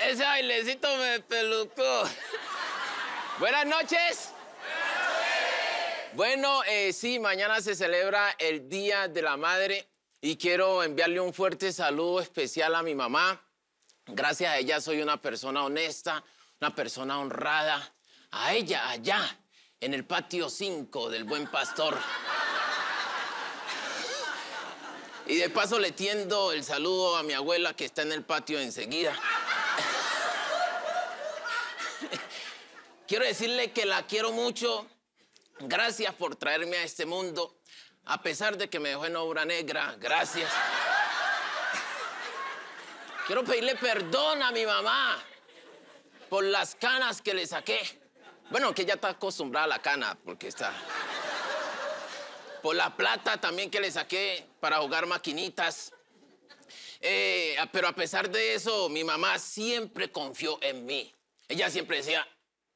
Ese bailecito me pelucó. Buenas noches. Bueno, sí, mañana se celebra el Día de la Madre y quiero enviarle un fuerte saludo especial a mi mamá. Gracias a ella soy una persona honesta, una persona honrada. A ella, allá, en el patio 5 del Buen Pastor. Y de paso le tiendo el saludo a mi abuela que está en el patio enseguida. Quiero decirle que la quiero mucho. Gracias por traerme a este mundo. A pesar de que me dejó en obra negra, gracias. Quiero pedirle perdón a mi mamá por las canas que le saqué. Bueno, que ella está acostumbrada a la cana, porque está... Por la plata también que le saqué para jugar maquinitas. Pero a pesar de eso, mi mamá siempre confió en mí. Ella siempre decía...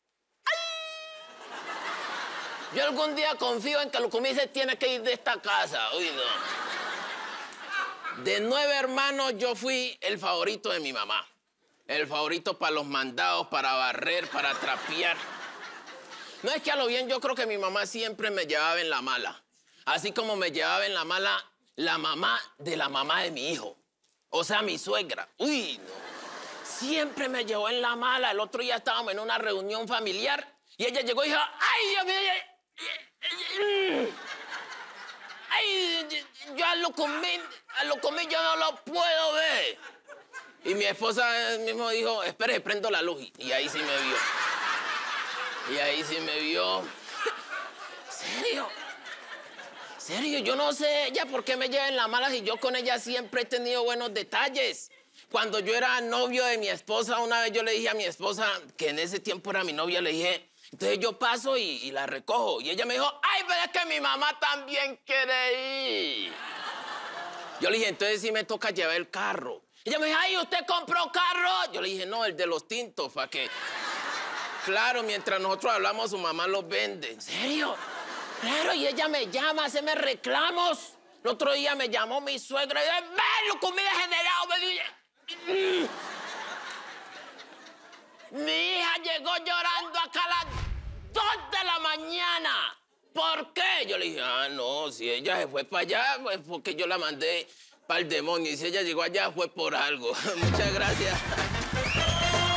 Yo algún día confío en que Lucumí se tiene que ir de esta casa. Uy, no. De 9 hermanos, yo fui el favorito de mi mamá. El favorito para los mandados, para barrer, para trapear. No es que a lo bien, yo creo que mi mamá siempre me llevaba en la mala. Así como me llevaba en la mala la mamá de mi hijo. O sea, mi suegra. Uy, no. Siempre me llevó en la mala. El otro día estábamos en una reunión familiar y ella llegó y dijo, ¡ay, Dios mío! ¡Ay, yo a Lucumí yo no lo puedo ver! Y mi esposa mismo dijo, espere, prendo la luz. Y ahí sí me vio. Y ahí sí me vio. ¿Serio, yo no sé ella por qué me lleva en la mala si yo con ella siempre he tenido buenos detalles. Cuando yo era novio de mi esposa, una vez yo le dije a mi esposa, que en ese tiempo era mi novia, le dije, entonces yo paso y la recojo. Y ella me dijo, ay, pero es que mi mamá también quiere ir. Yo le dije, entonces sí me toca llevar el carro. Ella me dijo, ay, ¿usted compró carro? Yo le dije, no, el de los tintos, ¿para qué? Claro, mientras nosotros hablamos, su mamá los vende. ¿En serio? Claro, y ella me llama, haceme reclamos. El otro día me llamó mi suegra y dice, ven, Lucumí degenerado. Mi hija llegó llorando acá a las 2 de la mañana. ¿Por qué? Yo le dije, no, si ella se fue para allá, pues porque yo la mandé para el demonio. Y si ella llegó allá, fue por algo. Muchas gracias.